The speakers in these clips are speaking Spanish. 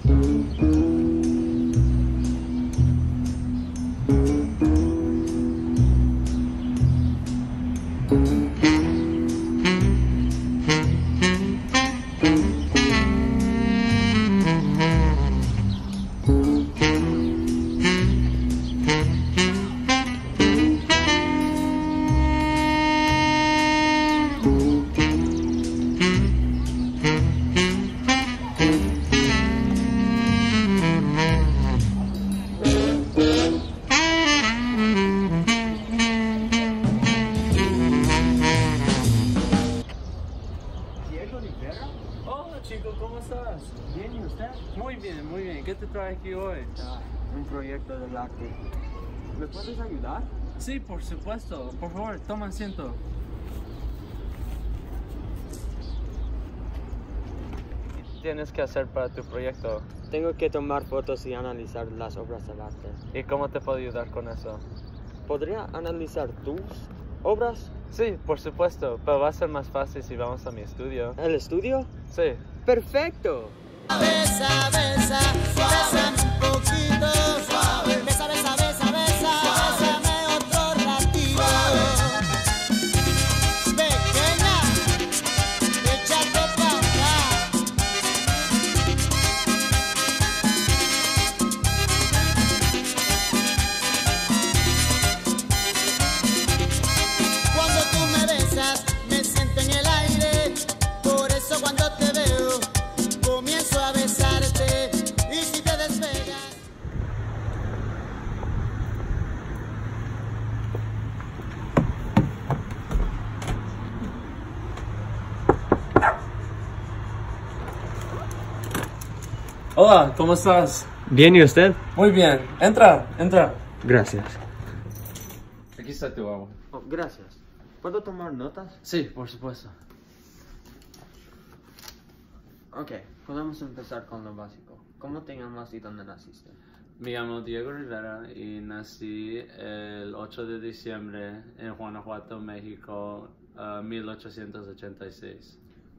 Hola chico, ¿cómo estás? Bien, ¿y usted? Muy bien, muy bien. ¿Qué te trae aquí hoy? Un proyecto del arte. ¿Me puedes ayudar? Sí, por supuesto. Por favor, toma asiento. ¿Qué tienes que hacer para tu proyecto? Tengo que tomar fotos y analizar las obras del arte. ¿Y cómo te puedo ayudar con eso? ¿Podría analizar tus obras? Sí, por supuesto, pero va a ser más fácil si vamos a mi estudio. ¿El estudio? Sí. ¡Perfecto! Besa, besa, bésame un poquito, suave. Besa, besa, besa, besa, bésame otro ratito. Pequeña, échate pa' acá. Cuando tú me besas, me siento en el aire. Por eso cuando te veo, comienzo a besarte. Y si te despegas. Hola, ¿cómo estás? Bien, ¿y usted? Muy bien. Entra, entra. Gracias. Aquí está tu agua. Oh, gracias. ¿Puedo tomar notas? Sí, por supuesto. Ok, podemos empezar con lo básico. ¿Cómo te llamas y dónde naciste? Me llamo Diego Rivera y nací el 8 de diciembre en Guanajuato, México, 1886.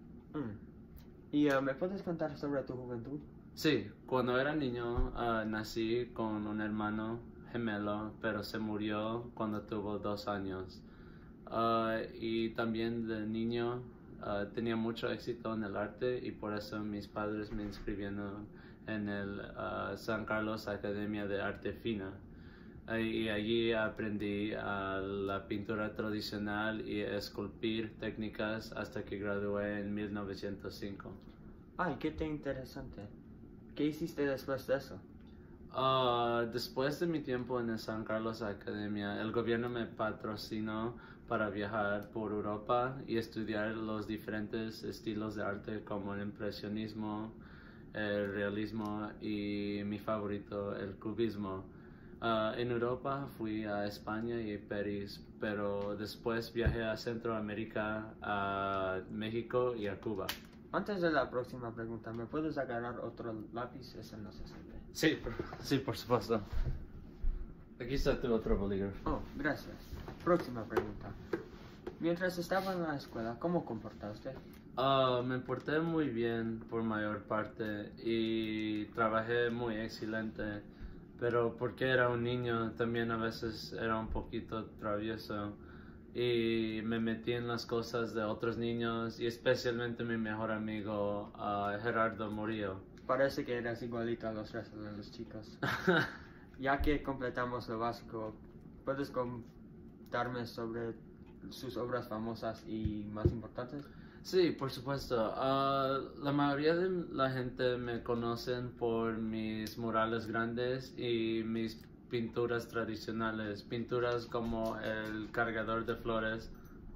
¿Y me puedes contar sobre tu juventud? Sí, cuando era niño nací con un hermano gemelo, pero se murió cuando tuvo 2 años. Y también de niño tenía mucho éxito en el arte y por eso mis padres me inscribieron en el San Carlos Academia de Arte Fina. Y allí aprendí la pintura tradicional y esculpir técnicas hasta que gradué en 1905. Ay, qué interesante. ¿Qué hiciste después de eso? Después de mi tiempo en el San Carlos Academia, el gobierno me patrocinó para viajar por Europa y estudiar los diferentes estilos de arte como el impresionismo, el realismo y mi favorito, el cubismo. En Europa fui a España y París, pero después viajé a Centroamérica, a México y a Cuba. Antes de la próxima pregunta, ¿me puedes agarrar otro lápiz? Ese no se sirve. Sí, por supuesto. Aquí está tu otro bolígrafo. Oh, gracias. Próxima pregunta. Mientras estaba en la escuela, ¿cómo comportaste? Me porté muy bien por mayor parte y trabajé muy excelente, pero porque era un niño también a veces era un poquito travieso y me metí en las cosas de otros niños y especialmente mi mejor amigo Gerardo Murillo. Parece que eras igualito a los restos de los chicos. Ya que completamos lo básico, ¿puedes contarme sobre sus obras famosas y más importantes? Sí, por supuesto. La mayoría de la gente me conocen por mis murales grandes y mis pinturas tradicionales, pinturas como el cargador de flores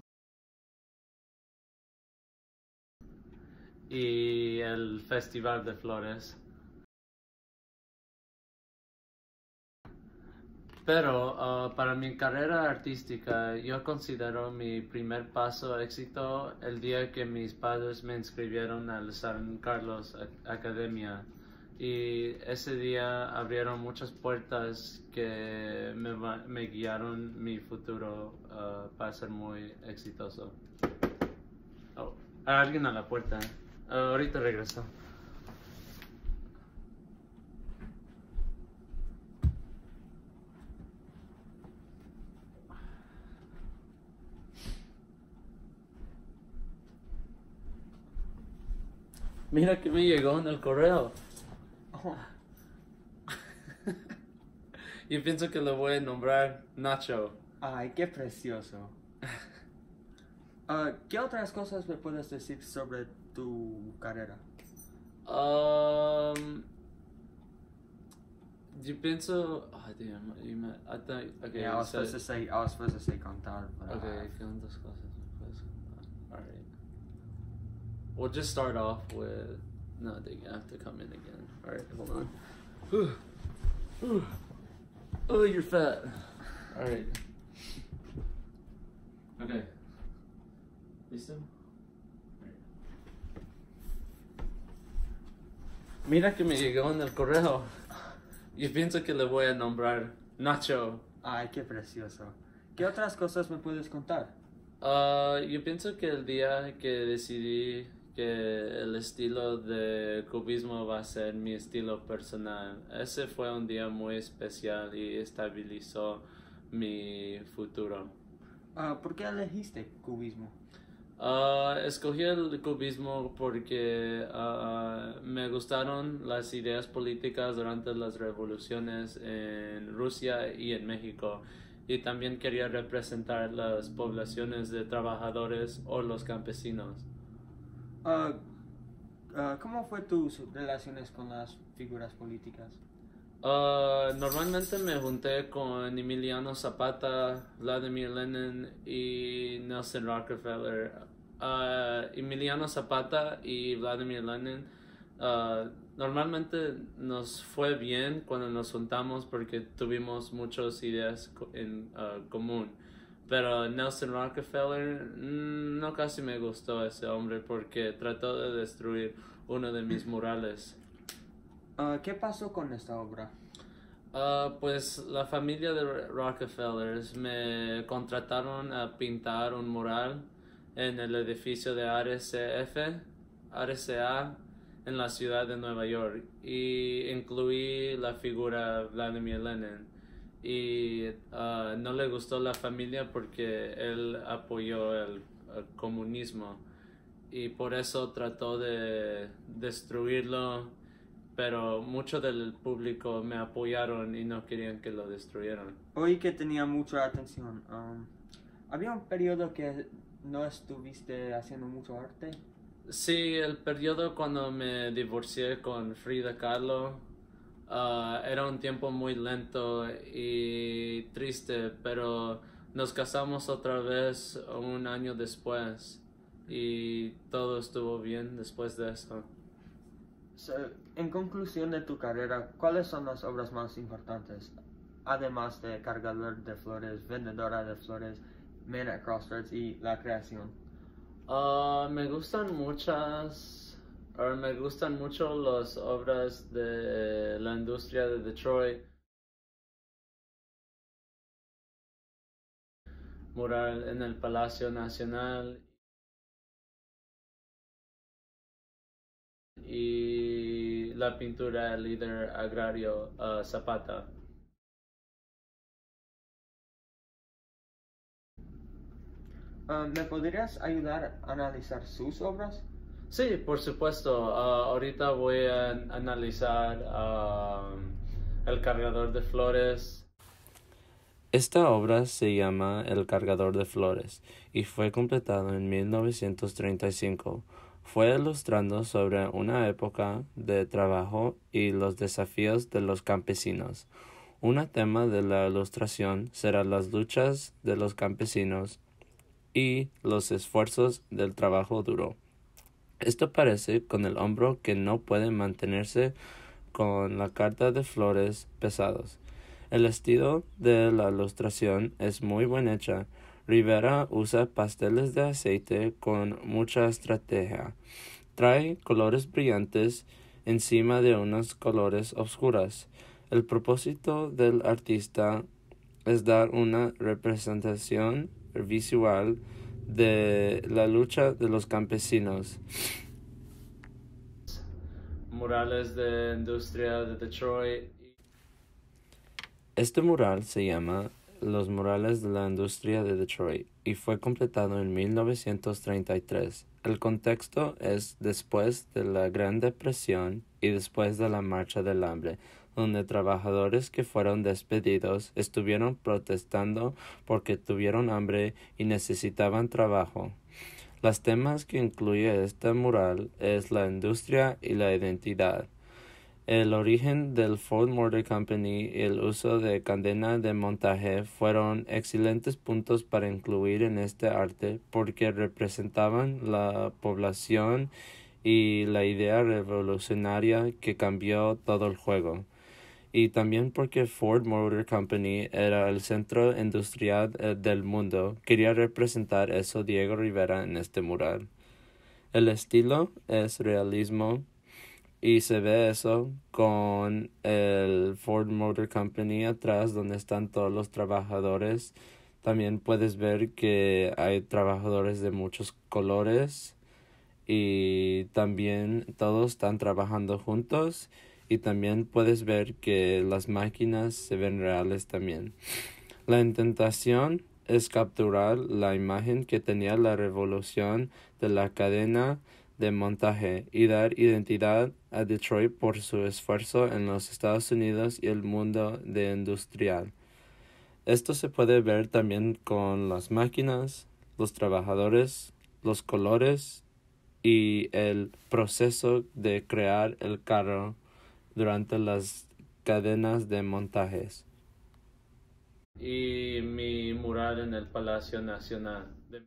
y el festival de flores. Pero para mi carrera artística, yo considero mi primer paso éxito el día que mis padres me inscribieron al San Carlos Academia. Y ese día abrieron muchas puertas que me guiaron mi futuro para ser muy exitoso. Oh, hay alguien a la puerta. Ahorita regreso. Mira que me llegó en el correo. Oh, Yo pienso que le voy a nombrar Nacho. ay, qué precioso. ¿Qué otras cosas me puedes decir sobre tu carrera? Yo pienso. Oh, damn, I thought. Okay, Yeah, I was so- supposed to say contar, but Okay, ¿qué otras cosas me puedes contar? Alright. We'll just start off with. No, I have to come in again. Alright, hold on. Oh, you're fat. Alright. Okay. ¿Listo? Mira que me llegó en el correo. Yo pienso que le voy a nombrar Nacho. ay, qué precioso. ¿Qué otras cosas me puedes contar? Yo pienso que el día que decidí que el estilo de cubismo va a ser mi estilo personal, ese fue un día muy especial y estabilizó mi futuro. ¿Por qué elegiste cubismo? Escogí el cubismo porque me gustaron las ideas políticas durante las revoluciones en Rusia y en México. Y también quería representar las poblaciones de trabajadores o los campesinos. ¿Cómo fue tus relaciones con las figuras políticas? Normalmente me junté con Emiliano Zapata, Vladimir Lenin y Nelson Rockefeller. Emiliano Zapata y Vladimir Lenin, normalmente nos fue bien cuando nos juntamos porque tuvimos muchas ideas en común. Pero Nelson Rockefeller, no casi me gustó ese hombre porque trató de destruir uno de mis murales. ¿Qué pasó con esta obra? Pues la familia de Rockefellers me contrataron a pintar un mural en el edificio de RCA en la ciudad de Nueva York y incluí la figura Vladimir Lenin y no le gustó la familia porque él apoyó el comunismo y por eso trató de destruirlo, pero mucho del público me apoyaron y no querían que lo destruyeran. Oí que tenía mucha atención. ¿Había un periodo que no estuviste haciendo mucho arte? Sí, el periodo cuando me divorcié con Frida Kahlo era un tiempo muy lento y triste, pero nos casamos otra vez un año después y todo estuvo bien después de eso. En conclusión de tu carrera, ¿cuáles son las obras más importantes? Además de Cargador de Flores, Vendedora de Flores, Man at Crossroads y La Creación. Me gustan mucho las obras de la industria de Detroit. Mural en el Palacio Nacional y la pintura del líder agrario Zapata. ¿Me podrías ayudar a analizar sus obras? Sí, por supuesto. Ahorita voy a analizar El Cargador de Flores. Esta obra se llama El Cargador de Flores y fue completado en 1935. Fue ilustrando sobre una época de trabajo y los desafíos de los campesinos. Un tema de la ilustración será las luchas de los campesinos y los esfuerzos del trabajo duro. Esto parece con el hombro que no puede mantenerse con la carta de flores pesados. El estilo de la ilustración es muy bien hecha. Rivera usa pasteles de aceite con mucha estrategia. Trae colores brillantes encima de unos colores oscuros. El propósito del artista es dar una representación visual de la lucha de los campesinos. Murales de industria de Detroit. Este mural se llama los murales de la industria de Detroit y fue completado en 1933. El contexto es después de la Gran Depresión y después de la Marcha del Hambre, donde trabajadores que fueron despedidos estuvieron protestando porque tuvieron hambre y necesitaban trabajo. Los temas que incluye este mural es la industria y la identidad. El origen del Ford Motor Company y el uso de cadena de montaje fueron excelentes puntos para incluir en este arte porque representaban la población y la idea revolucionaria que cambió todo el juego. Y también porque Ford Motor Company era el centro industrial del mundo, quería representar eso Diego Rivera en este mural. El estilo es realismo y se ve eso con el Ford Motor Company atrás donde están todos los trabajadores. También puedes ver que hay trabajadores de muchos colores y también todos están trabajando juntos. Y también puedes ver que las máquinas se ven reales también. La intentación es capturar la imagen que tenía la revolución de la cadena de montaje y dar identidad a Detroit por su esfuerzo en los Estados Unidos y el mundo de industrial. Esto se puede ver también con las máquinas, los trabajadores, los colores y el proceso de crear el carro durante las cadenas de montajes. Y mi mural en el Palacio Nacional.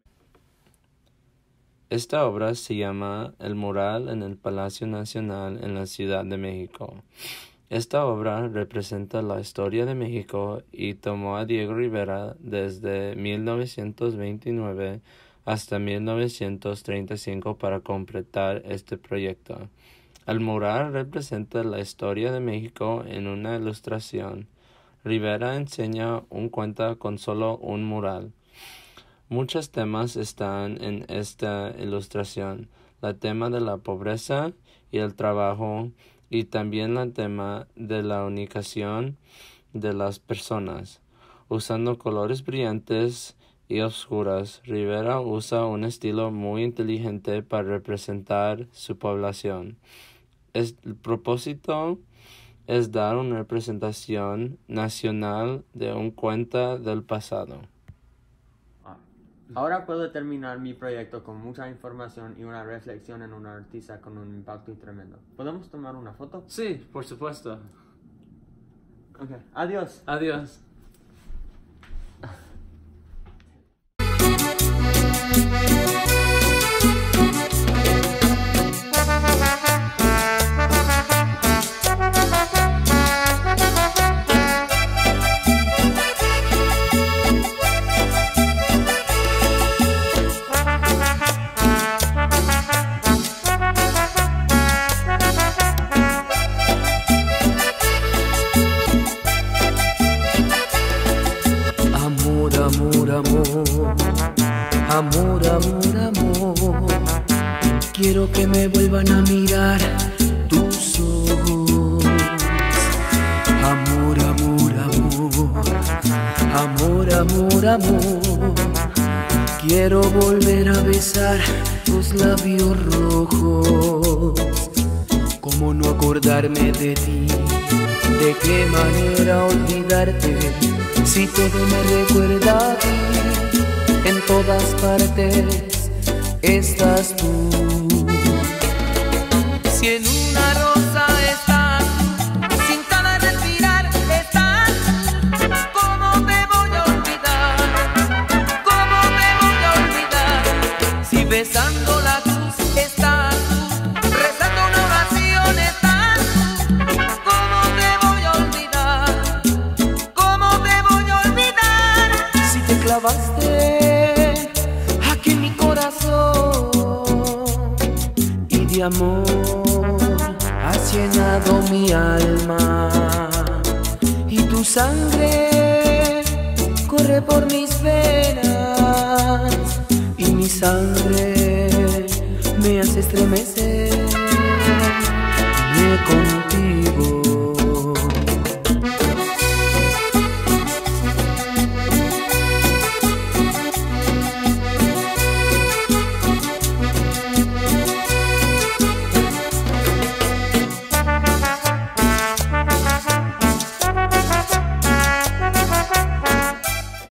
Esta obra se llama El mural en el Palacio Nacional en la Ciudad de México. Esta obra representa la historia de México y tomó a Diego Rivera desde 1929 hasta 1935 para completar este proyecto. El mural representa la historia de México en una ilustración. Rivera enseña un cuento con solo un mural. Muchos temas están en esta ilustración. El tema de la pobreza y el trabajo y también el tema de la unificación de las personas. Usando colores brillantes y oscuros, Rivera usa un estilo muy inteligente para representar su población. El propósito es dar una representación nacional de un cuento del pasado. Ahora puedo terminar mi proyecto con mucha información y una reflexión en una artista con un impacto tremendo. ¿Podemos tomar una foto? Sí, por supuesto. Okay. Adiós. Adiós. Amor, amor, amor, quiero que me vuelvan a mirar tus ojos. Amor, amor, amor, amor, amor, amor, quiero volver a besar tus labios rojos. ¿Cómo no acordarme de ti? ¿De qué manera olvidarte? Si todo me recuerda a ti, en todas partes estás tú. Si en una rosa estás, sin cada respirar estás, ¿cómo te voy a olvidar? ¿Cómo te voy a olvidar? Si besando la cruz estás, rezando una oración estás, ¿cómo te voy a olvidar? ¿Cómo te voy a olvidar? Si te clavaste aquí en mi corazón y de amor has llenado mi alma, y tu sangre corre por mis venas y mi sangre me hace estremecer. Me